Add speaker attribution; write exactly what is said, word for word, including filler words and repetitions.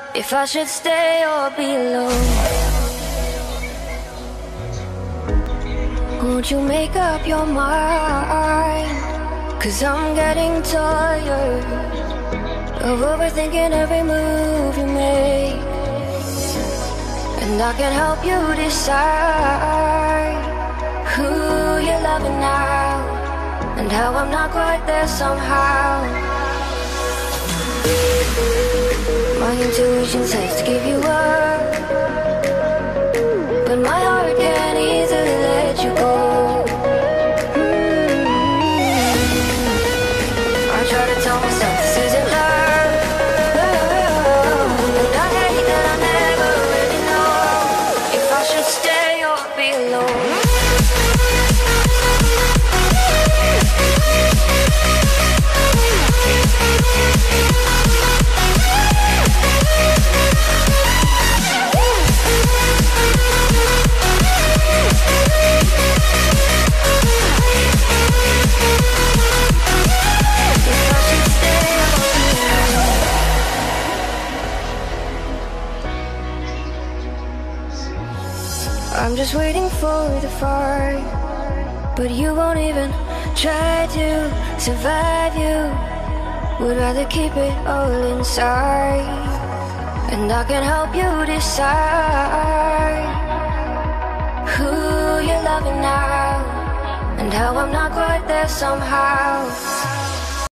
Speaker 1: if I should stay or be alone. Won't you make up your mind? Cause I'm getting tired of overthinking every move you make. And I can help you decide who you're loving now, and how I'm not quite there somehow. My intuition says to give you up, but my heart can't easily let you go. mm-hmm. I try to tell myself this isn't love, but I hate that I never really know if I should stay or be alone. I'm just waiting for the fight, but you won't even try to survive. You would rather keep it all inside, and I can help you decide who you're loving now, and how I'm not quite there somehow.